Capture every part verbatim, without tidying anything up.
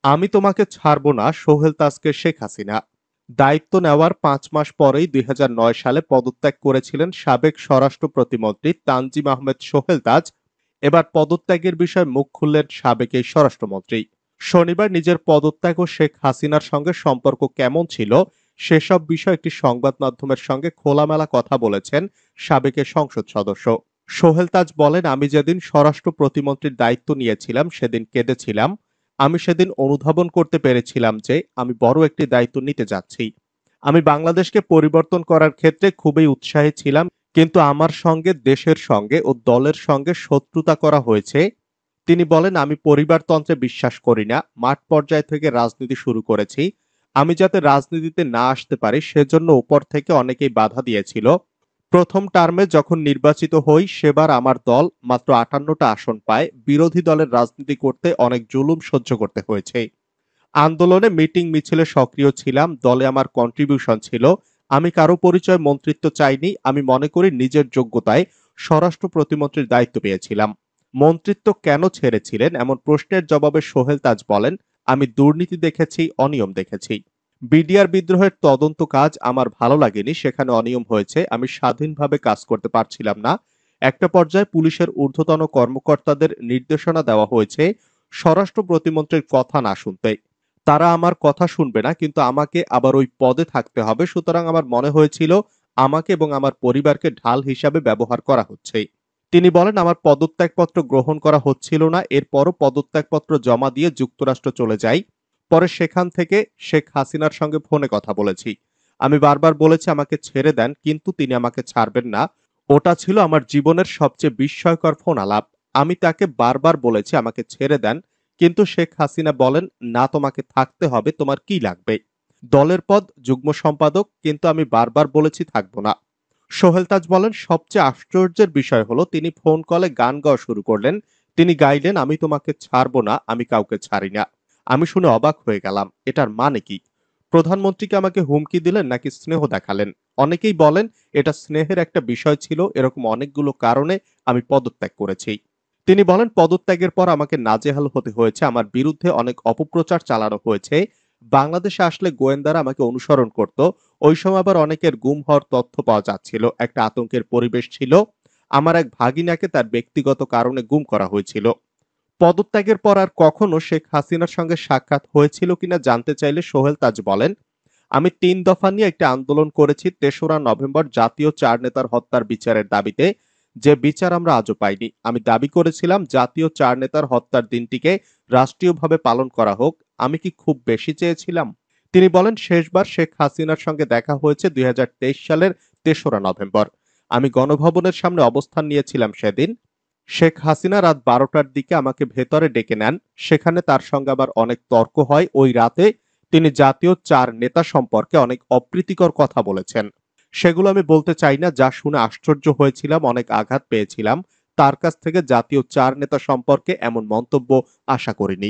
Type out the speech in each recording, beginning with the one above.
আমি তোমাকে ছাড়ব না সোহেল তাজকে শেখ হাসিনা। দায়িত্ব নেওয়ার পাঁচ মাস পরেই দুই হাজার নয় সালে পদত্যাগ করেছিলেন সাবেক স্বরাষ্ট্র প্রতিমন্ত্রী তানজিম আহমেদ সোহেল তাজ। এবার পদত্যাগের বিষয়ে মুখ খুললেন সাবেক এই স্বরাষ্ট্রমন্ত্রী। শনিবার নিজের পদত্যাগ ও শেখ হাসিনার সঙ্গে সম্পর্ক কেমন ছিল সেসব বিষয়ে একটি সংবাদ মাধ্যমের সঙ্গে খোলামেলা কথা বলেছেন সাবেক এই সংসদ সদস্য। সোহেল তাজ বলেন, আমি যেদিন স্বরাষ্ট্র প্রতিমন্ত্রীর দায়িত্ব নিয়েছিলাম সেদিন কেঁদেছিলাম। আমি সেদিন অনুধাবন করতে পেরেছিলাম যে আমি বড় একটি দায়িত্ব নিতে যাচ্ছি। আমি বাংলাদেশকে পরিবর্তন করার ক্ষেত্রে খুবই উৎসাহী ছিলাম, কিন্তু আমার সঙ্গে দেশের সঙ্গে ও দলের সঙ্গে শত্রুতা করা হয়েছে। তিনি বলেন, আমি পরিবারতন্ত্রে বিশ্বাস করি না। মাঠ পর্যায় থেকে রাজনীতি শুরু করেছি। আমি যাতে রাজনীতিতে না আসতে পারি সেজন্য উপর থেকে অনেকেই বাধা দিয়েছিল। প্রথম টার্মে যখন নির্বাচিত হই সেবার আমার দল মাত্র আটান্নটা আসন পায়। বিরোধী দলের রাজনীতি করতে অনেক জুলুম সহ্য করতে হয়েছে। আন্দোলনে মিটিং মিছিলে সক্রিয় ছিলাম। দলে আমার কন্ট্রিবিউশন ছিল। আমি কারো পরিচয় মন্ত্রিত্ব চাইনি। আমি মনে করি নিজের যোগ্যতায় স্বরাষ্ট্র প্রতিমন্ত্রীর দায়িত্ব পেয়েছিলাম। মন্ত্রিত্ব কেন ছেড়েছিলেন এমন প্রশ্নের জবাবে সোহেল তাজ বলেন, আমি দুর্নীতি দেখেছি, অনিয়ম দেখেছি। বিডিআর বিদ্রোহের তদন্ত কাজ আমার ভালো লাগেনি। সেখানে অনিয়ম হয়েছে। আমি স্বাধীনভাবে কাজ করতে পারছিলাম না। একটা পর্যায়ে পুলিশের ঊর্ধ্বতন কর্মকর্তাদের নির্দেশনা দেওয়া হয়েছে স্বরাষ্ট্র প্রতিমন্ত্রীর কথা না শুনতে। তারা আমার কথা শুনবে না, কিন্তু আমাকে আবার ওই পদে থাকতে হবে। সুতরাং আমার মনে হয়েছিল আমাকে এবং আমার পরিবারকে ঢাল হিসাবে ব্যবহার করা হচ্ছে। তিনি বলেন, আমার পদত্যাগপত্র গ্রহণ করা হচ্ছিল না। এরপরও পদত্যাগপত্র জমা দিয়ে যুক্তরাষ্ট্র চলে যাই। পরে সেখান থেকে শেখ হাসিনার সঙ্গে ফোনে কথা বলেছি। আমি বারবার বলেছি আমাকে ছেড়ে দেন, কিন্তু তিনি আমাকে ছাড়বেন না। ওটা ছিল আমার জীবনের সবচেয়ে বিস্ময়কর ফোন আলাপ। আমি তাকে বারবার বলেছি আমাকে ছেড়ে দেন, কিন্তু শেখ হাসিনা বলেন, না, তোমাকে থাকতে হবে, তোমার কি লাগবে? দলের পদ যুগ্ম সম্পাদক, কিন্তু আমি বারবার বলেছি থাকবো না। সোহেল তাজ বলেন, সবচেয়ে আশ্চর্যের বিষয় হলো তিনি ফোন কলে গান গাওয়া শুরু করলেন। তিনি গাইলেন, আমি তোমাকে ছাড়বো না, আমি কাউকে ছাড়ি না। আমি শুনে অবাক হয়ে গেলাম, এটার মানে কি? প্রধানমন্ত্রীকে আমাকে হুমকি দিলেন নাকি স্নেহ দেখালেন? অনেকেই বলেন এটা স্নেহের একটা বিষয় ছিল। এরকম অনেকগুলো কারণে আমি পদত্যাগ করেছি। তিনি বলেন, পদত্যাগের পর আমাকে নাজেহাল হতে হয়েছে। আমার বিরুদ্ধে অনেক অপপ্রচার চালানো হয়েছে। বাংলাদেশে আসলে গোয়েন্দারা আমাকে অনুসরণ করত। ওই সময় আবার অনেকের গুম হওয়ার তথ্য পাওয়া যাচ্ছিল। একটা আতঙ্কের পরিবেশ ছিল। আমার এক ভাগিনাকে তার ব্যক্তিগত কারণে গুম করা হয়েছিল। পদত্যাগের পর আর কখনো শেখ হাসিনার সঙ্গে সাক্ষাৎ হয়েছিল কিনা জানতে চাইলে সোহেল তাজ বলেন, আমি তিন দফা নিয়ে একটা আন্দোলন করেছি। তেসরা নভেম্বর জাতীয় চার নেতার হত্যার বিচারের দাবিতে, যে বিচার আমরা আজও পাইনি। আমি দাবি করেছিলাম জাতীয় চার নেতার হত্যার দিনটিকে রাষ্ট্রীয়ভাবে পালন করা হোক। আমি কি খুব বেশি চেয়েছিলাম? তিনি বলেন, শেষবার শেখ হাসিনার সঙ্গে দেখা হয়েছে দুই হাজার তেইশ সালের তেসরা নভেম্বর। আমি গণভবনের সামনে অবস্থান নিয়েছিলাম সেদিন। শেখ হাসিনা রাত বারোটার দিকে আমাকে ভেতরে ডেকে নেন। সেখানে তার সঙ্গে আবার অনেক তর্ক হয়। ওই রাতে তিনি জাতীয় চার নেতা সম্পর্কে অনেক অপ্রীতিকর কথা বলেছেন। সেগুলো আমি বলতে চাই না। যা শুনে আশ্চর্য হয়েছিলাম, অনেক আঘাত পেয়েছিলাম। তার কাছ থেকে জাতীয় চার নেতা সম্পর্কে এমন মন্তব্য আশা করিনি।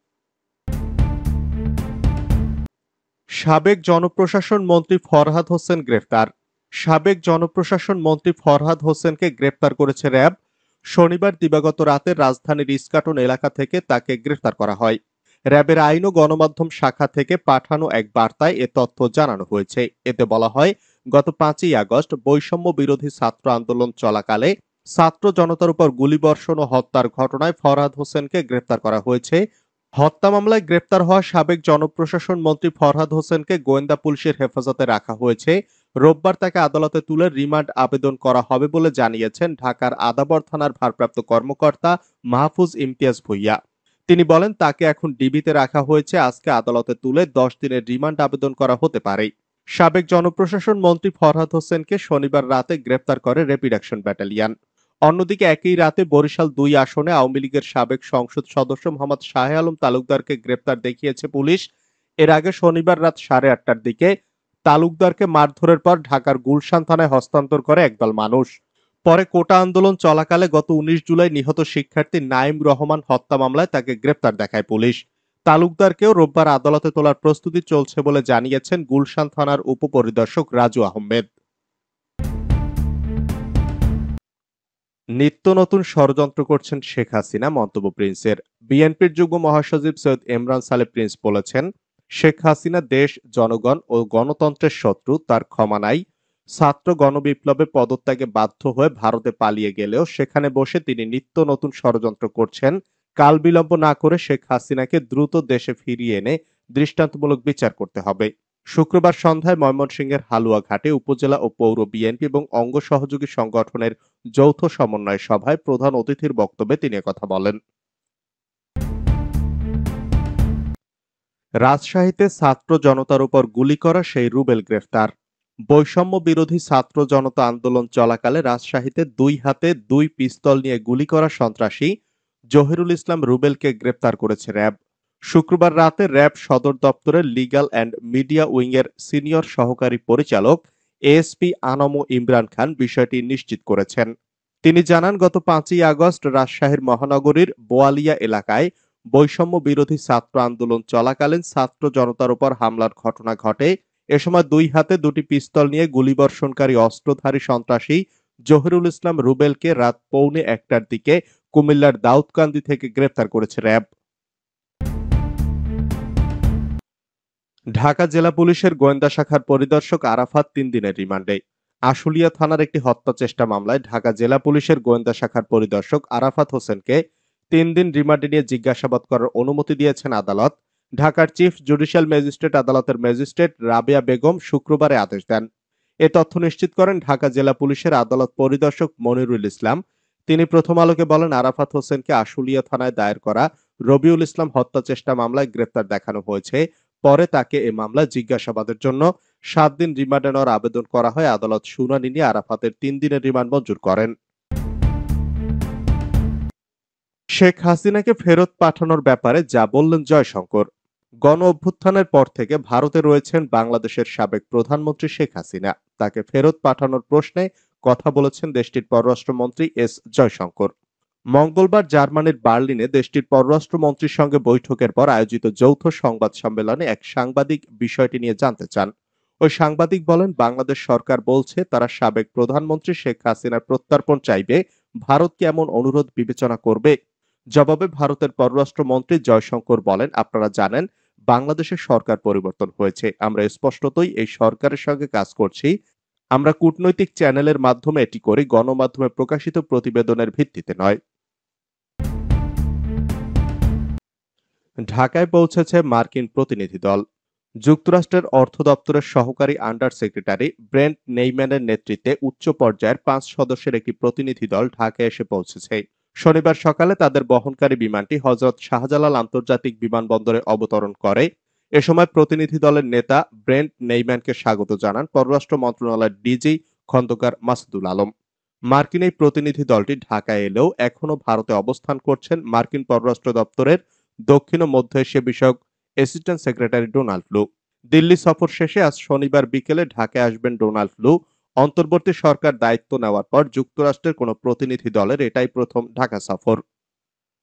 সাবেক জনপ্রশাসন মন্ত্রী ফরহাদ হোসেন গ্রেফতার। সাবেক জনপ্রশাসন মন্ত্রী ফরহাদ হোসেনকে গ্রেফতার করেছে র্যাব। শনিবার দিবাগত রাতে রাজধানীর ইস্কাটন এলাকা থেকে তাকে গ্রেফতার করা হয়। র্যাবের আইন ও গণমাধ্যম শাখা থেকে পাঠানো এক বার্তায় এ তথ্য জানানো হয়েছে। এতে বলা হয়, গত পাঁচই আগস্ট বৈষম্য বিরোধী ছাত্র আন্দোলন চলাকালে ছাত্র জনতার উপর গুলিবর্ষণ ও হত্যার ঘটনায় ফরহাদ হোসেনকে গ্রেফতার করা হয়েছে। হত্যা মামলায় গ্রেপ্তার হওয়া সাবেক জনপ্রশাসন মন্ত্রী ফরহাদ হোসেনকে গোয়েন্দা পুলিশের হেফাজতে রাখা হয়েছে। রোববার তাকে আদালতে তুলে রিমান্ড আবেদন করা হবে বলে জানিয়েছেন ঢাকার আদাবর থানার ভারপ্রাপ্ত কর্মকর্তা মাহফুজ ইমতিয়াজ ভুইয়া। তিনি বলেন, তাকে এখন ডিবিতে রাখা হয়েছে। আজকে আদালতে তুলে দশ দিনের রিমান্ড আবেদন করা হতে পারে। সাবেক জনপ্রশাসন মন্ত্রী ফরহাদ হোসেনকে শনিবার রাতে গ্রেপ্তার করে র্যাপিড অ্যাকশন ব্যাটালিয়ন। অন্যদিকে একই রাতে বরিশাল দুই আসনে আওয়ামী লীগের সাবেক সংসদ সদস্য মোহাম্মদ শাহ আলম তালুকদারকে গ্রেপ্তার দেখিয়েছে পুলিশ। এর আগে শনিবার রাত সাড়ে আটটার দিকে তালুকদারকে মারধরের পর ঢাকার গুলশান থানায় হস্তান্তর করে একদল মানুষ। পরে কোটা আন্দোলন চলাকালে গত উনিশ জুলাই নিহত শিক্ষার্থী নাইম রহমান হত্যা মামলায় তাকে গ্রেপ্তার দেখায় পুলিশ। তালুকদারকেও রোববার আদালতে তোলার প্রস্তুতি চলছে বলে জানিয়েছেন গুলশান থানার উপপরিদর্শক রাজু আহমেদ। নিত্য নতুন ষড়যন্ত্র করছেন শেখ হাসিনা, মন্তব্য প্রিন্সের। বিএনপির যুগ্ম মহাসচিব সৈয়দ ইমরান সালে প্রিন্স বলেছেন, শেখ হাসিনা দেশ, জনগণ ও গণতন্ত্রের শত্রু, তার ক্ষমা নাই। ছাত্র গণবিপ্লবে পদত্যাগে বাধ্য হয়ে ভারতে পালিয়ে গেলেও সেখানে বসে তিনি নিত্য নতুন ষড়যন্ত্র করছেন। কাল বিলম্ব না করে শেখ হাসিনাকে দ্রুত দেশে ফিরিয়ে এনে দৃষ্টান্তমূলক বিচার করতে হবে। শুক্রবার সন্ধ্যায় ময়মনসিংহের হালুয়াঘাটে উপজেলা ও পৌর বিএনপি এবং অঙ্গ সহযোগী সংগঠনের যৌথ সমন্বয় সভায় প্রধান অতিথির বক্তব্যে তিনি একথা বলেন। রাজশাহীতে ছাত্র জনতার উপর গুলি করা সেই রুবেল গ্রেফতার। বৈষম্য বিরোধী ছাত্র জনতা আন্দোলন চলাকালে রাজশাহীতে দুই হাতে দুই পিস্তল নিয়ে গুলি করা সন্ত্রাসী জহিরুল ইসলাম রুবেলকে গ্রেপ্তার করেছে র্যাব। শুক্রবার রাতে র্যাব সদর দপ্তরের লিগ্যাল অ্যান্ড মিডিয়া উইংয়ের সিনিয়র সহকারী পরিচালক এএসপি আনম ইমরান খান বিষয়টি নিশ্চিত করেছেন। তিনি জানান, গত পাঁচই আগস্ট রাজশাহীর মহানগরীর বোয়ালিয়া এলাকায় বৈষম্য বিরোধী ছাত্র আন্দোলন চলাকালীন ছাত্র জনতার উপর হামলার ঘটনা ঘটে। এ সময় দুই হাতে দুটি পিস্তল নিয়ে গুলিবর্ষণকারী অস্ত্রধারী সন্ত্রাসী জহিরুল ইসলাম রুবেলকে রাত পৌনে একটার দিকে কুমিল্লার দাউদকান্দি থেকে গ্রেফতার করেছে র্যাব। ঢাকা জেলা পুলিশের গোয়েন্দা শাখার পরিদর্শক আরাফাত তিন দিনের রিমান্ডে। আশুলিয়া থানার একটি হত্যা চেষ্টা মামলায় ঢাকা জেলা পুলিশের গোয়েন্দা শাখার পরিদর্শক আরাফাত হোসেনকে তিন দিন রিমান্ডে নিয়ে জিজ্ঞাসাবাদ করার অনুমতি দিয়েছেন আদালত। ঢাকার চিফ জুডিশিয়াল ম্যাজিস্ট্রেট আদালতের ম্যাজিস্ট্রেট রাবেয়া বেগম শুক্রবারে আদেশ দেন। এ তথ্য নিশ্চিত করেন ঢাকা জেলা পুলিশের আদালত পরিদর্শক মনিরুল ইসলাম। তিনি প্রথম আলোকে বলেন, আরাফাত হোসেনকে আশুলিয়া থানায় দায়ের করা রবিউল ইসলাম হত্যা চেষ্টা মামলায় গ্রেপ্তার দেখানো হয়েছে। পরে তাকে এ মামলায় জিজ্ঞাসাবাদের জন্য সাত দিন রিমান্ডে নেওয়ার আবেদন করা হয়। আদালত শুনানি নিয়ে আরাফাতের তিন দিনের রিমান্ড মঞ্জুর করেন। শেখ হাসিনাকে ফেরত পাঠানোর ব্যাপারে যা বললেন জয়শঙ্কর। গণ অভ্যুত্থানের পর থেকে ভারতে রয়েছেন বাংলাদেশের সাবেক প্রধানমন্ত্রী শেখ হাসিনা। তাকে ফেরত পাঠানোর প্রশ্নে কথা বলেছেন দেশটির পররাষ্ট্রমন্ত্রী এস জয়শঙ্কর। মঙ্গলবার জার্মানির বার্লিনে দেশটির পররাষ্ট্রমন্ত্রীর সঙ্গে বৈঠকের পর আয়োজিত যৌথ সংবাদ সম্মেলনে এক সাংবাদিক বিষয়টি নিয়ে জানতে চান। ওই সাংবাদিক বলেন, বাংলাদেশ সরকার বলছে তারা সাবেক প্রধানমন্ত্রী শেখ হাসিনার প্রত্যর্পণ চাইবে, ভারত কি এমন অনুরোধ বিবেচনা করবে? জবাবে ভারতের পররাষ্ট্রমন্ত্রী জয়শঙ্কর বলেন, আপনারা জানেন বাংলাদেশের সরকার পরিবর্তন হয়েছে। আমরা স্পষ্টতই এই সরকারের সঙ্গে কাজ করছি। আমরা কূটনৈতিক চ্যানেলের মাধ্যমে এটি করি, গণমাধ্যমে প্রকাশিত প্রতিবেদনের ভিত্তিতে নয়। ঢাকায় পৌঁছেছে মার্কিন প্রতিনিধি দল। যুক্তরাষ্ট্রের অর্থ দপ্তরের সহকারী আন্ডার সেক্রেটারি ব্রেন্ট নেইম্যানের নেতৃত্বে উচ্চ পর্যায়ের পাঁচ সদস্যের একটি প্রতিনিধি দল ঢাকায় এসে পৌঁছেছে। শনিবার সকালে তাদের বহনকারী বিমানটি হযরত শাহজালাল আন্তর্জাতিক বিমানবন্দরে অবতরণ করে। এ সময় প্রতিনিধি দলের নেতা ব্রেন্ট নেইম্যানকে স্বাগত জানান পররাষ্ট্র মন্ত্রণালয়ের ডিজি খন্দকার মাসুদুল আলম। মার্কিন এই প্রতিনিধি দলটি ঢাকায় এলেও এখনো ভারতে অবস্থান করছেন মার্কিন পররাষ্ট্র দপ্তরের দক্ষিণ ও মধ্য এশিয়া বিষয়ক অ্যাসিস্ট্যান্ট সেক্রেটারি ডোনাল্ড লু। দিল্লি সফর শেষে আজ শনিবার বিকেলে ঢাকায় আসবেন ডোনাল্ড লু। অন্তর্বর্তী সরকার দায়িত্ব নেওয়ার পর যুক্তরাষ্ট্রের কোনো প্রতিনিধি দলের এটাই প্রথম ঢাকা সফর।